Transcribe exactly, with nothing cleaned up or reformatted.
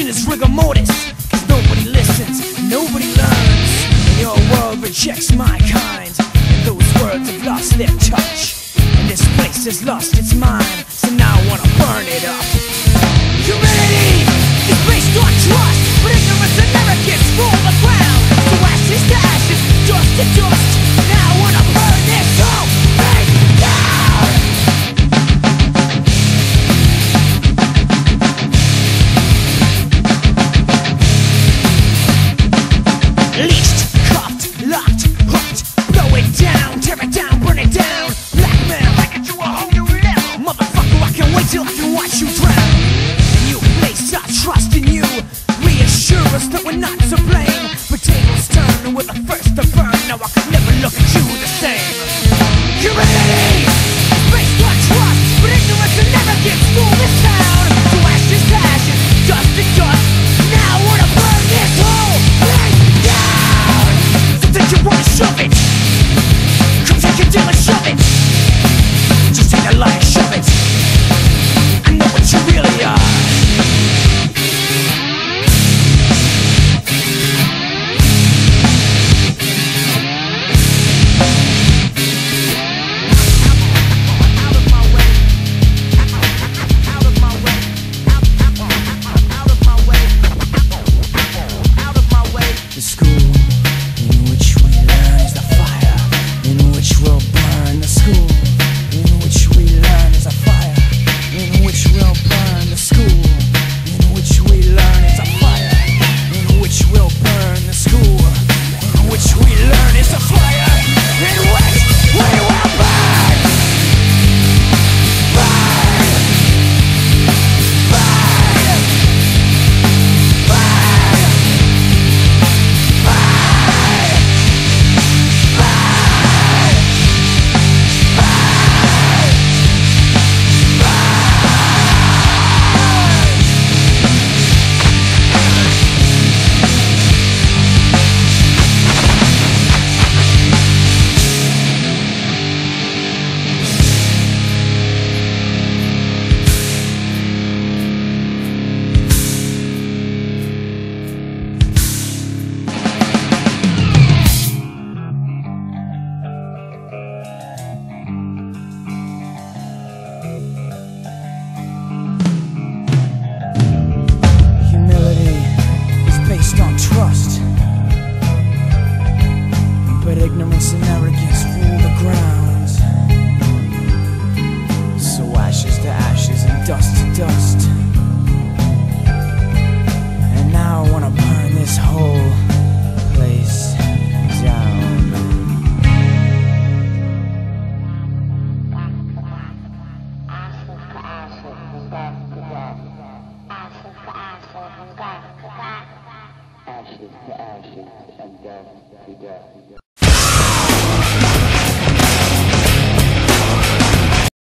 Education is rigor mortis, cause nobody listens, nobody learns. And your world rejects my kind, and those words have lost their touch. And this place has lost its mind, so now I wanna burn it up. Humanity is based on trust, but ignorance and arrogance rule the ground. So ashes to ashes, dust to dust, now I wanna burn this whole thing down. Leashed, cuffed, locked, hooked, blow it down, tear it down, burn it down. Black man, take it to a whole new level. Motherfucker, I can't wait till I can watch you drown. You place our trust in you, reassure us that we're not to blame. But tables turn and we're the first to burn. Now I could never look at you the same. Humanity is based on trust, but ignorance and arrogance rule this town. So ashes to ashes, dust to dust, now I wanna burn this whole thing down. So think you wanna shove it? Come take your deal and shove it. Just take that lie and shove it. I know what you really are. Trust, but ignorance and arrogance rule the ground. So ashes to ashes and dust to dust, and now I wanna burn this whole place down. Ashes to ashes and dust to dust. Ashes to ashes and dust to dust. Ashes to ashes and dust to dust.